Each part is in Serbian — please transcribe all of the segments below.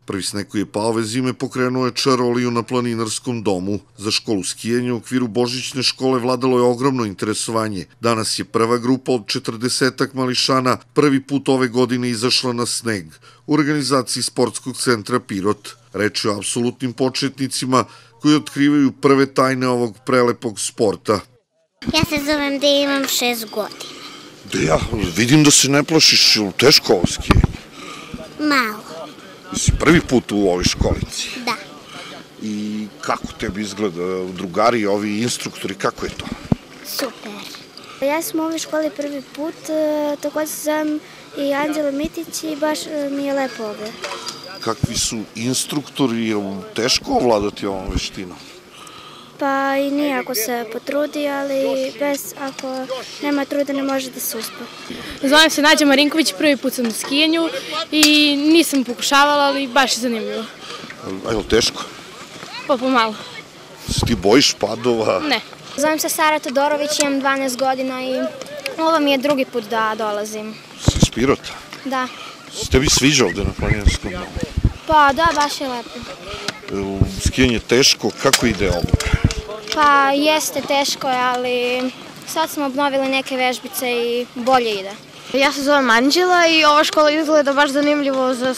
Prvi sneg koji je pao ove zime pokrenuo je čaroliju na planinarskom domu. Za školu skijanja u okviru Božićne škole vladalo je ogromno interesovanje. Danas je prva grupa od 40-ak mališana prvi put ove godine izašla na sneg u organizaciji Sportskog centra Pirot. Reč je o apsolutnim početnicima koji otkrivaju prve tajne ovog prelepog sporta. Ja se zovem da imam 6 godina. Da ja vidim da se ne plašiš, je li teško ovo skijanje? Malo. Si prvi put u ovoj školici? Da. I kako tebi izgleda, drugari, ovi instruktori, kako je to? Super. Ja sam u ovoj školi prvi put, takođe se zovem i Anđela Mitić i baš mi je lepo ovde. Kakvi su instruktori, je li teško ovladati ovom veštinom? Pa i nije ako se potrudi, ali ako nema truda ne može da se uspe. Zovem se Nađa Marinković, prvi put sam na skijanju i nisam pokušavala, ali baš je zanimljivo. A je li teško? Pa pomalo. Se ti bojiš padova? Ne. Zovem se Sara Todorović, imam 12 godina i ovo mi je drugi put da dolazim. Si iz Pirota? Da. Se tebi sviđa ovde na planinarskom domu? Pa da, baš je lepo. Skijanje teško, kako ide obuka? Pa jeste teško, ali sad smo obnovili neke vežbice i bolje ide. Ja se zovem Anđela i ova škola izgleda baš zanimljivo za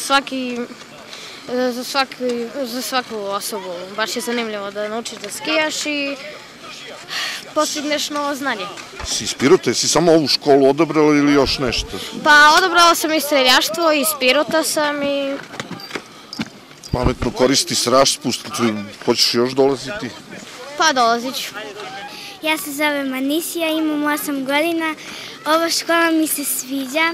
svaku osobu. Baš je zanimljivo da naučiš da skijaš i postigneš novo znanje. Si iz Pirota, jesi samo ovu školu odabrala ili još nešto? Pa odabrala sam i streljaštvo, iz Pirota sam i... Pametno koristiš raspust, hoćeš još dolaziti? Pa dolazit ću. Ja se zovem Anisija, imam 8 godina. Ova škola mi se sviđa.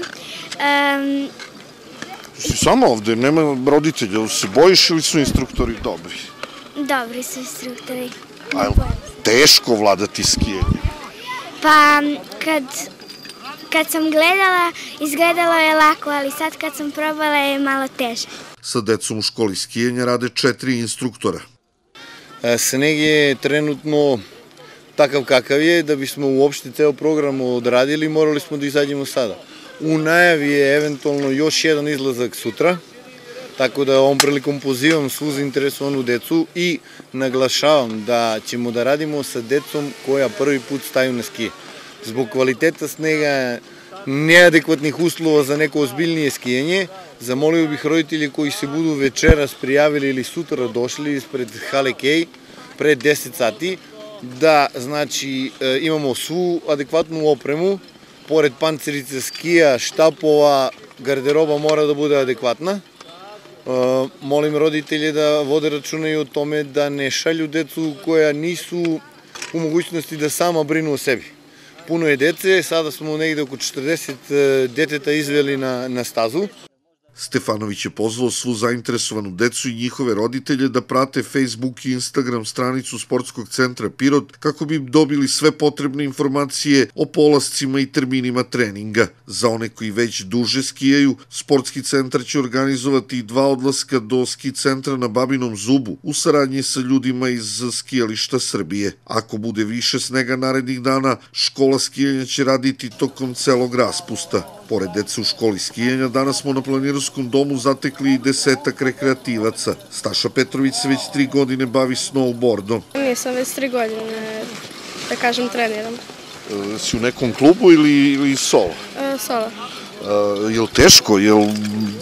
Si sama ovde, nema roditelja, se bojiš ili su instruktori dobri? Dobri su instruktori. A je li teško vladati skijanje? Pa kad sam gledala, izgledalo je lako, ali sad kad sam probala je malo teže. Sa decom u školi skijanja rade 4 instruktora. Sneg je trenutno takav kakav je, da bismo uopšte ceo program odradili, morali smo da izađemo sada. U najavi je eventualno još jedan izlazak sutra, tako da ovom prilikom pozivam svu zainteresovanu decu i naglašavam da ćemo da radimo sa decom koja prvi put staju na skije. Zbog kvaliteta snega, neadekvatnih uslova za neko ozbiljnije skijanje, zamolio bih roditelje koji se budu večeras prijavili ili sutra došli ispred Hale Kej pre 10 sati, da znači imamo svu adekvatnu opremu, pored pancerice skija, štapova, garderoba mora da bude adekvatna. Molim roditelje da vode računa i o tome da ne šalju decu koja nisu u mogućnosti da sama brinu o sebi. Puno je dece, sada smo negde oko 40 deteta izveli na stazu. Stefanović je pozvao svu zainteresovanu decu i njihove roditelje da prate Facebook i Instagram stranicu Sportskog centra Pirot kako bi dobili sve potrebne informacije o polascima i terminima treninga. Za one koji već duže skijaju, Sportski centar će organizovati i 2 odlaska do ski centra na Babinom Zubu u saradnji sa ljudima iz skijališta Srbije. Ako bude više snega narednih dana, škola skijanja će raditi tokom celog raspusta. Pored dece u školi skijanja, danas smo na planinarskom domu zatekli i 10-ak rekreativaca. Staša Petrović se već 3 godine bavi snowboardom. Nisam već 3 godine, da kažem, treniram. Si u nekom klubu ili solo? Solo. Je li teško? Je li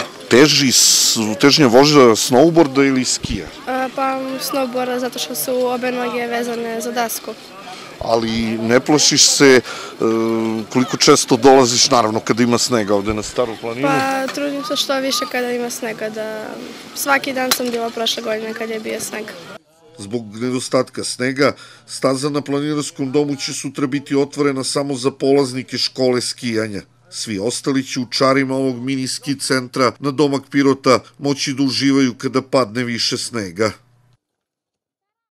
težnja vožnja snowboarda ili skija? Pa snowboarda zato što su obe noge vezane za dasku. Ali ne plašiš se koliko često dolaziš, naravno, kada ima snega ovde na Staru planinu? Pa trudim se što više kada ima snega, da svaki dan sam bila prošle godine kad je bio sneg. Zbog nedostatka snega, staza na planinarskom domu će sutra biti otvorena samo za polaznike škole skijanja. Svi ostali će u čarima ovog mini ski centra na domak Pirota moći da uživaju kada padne više snega.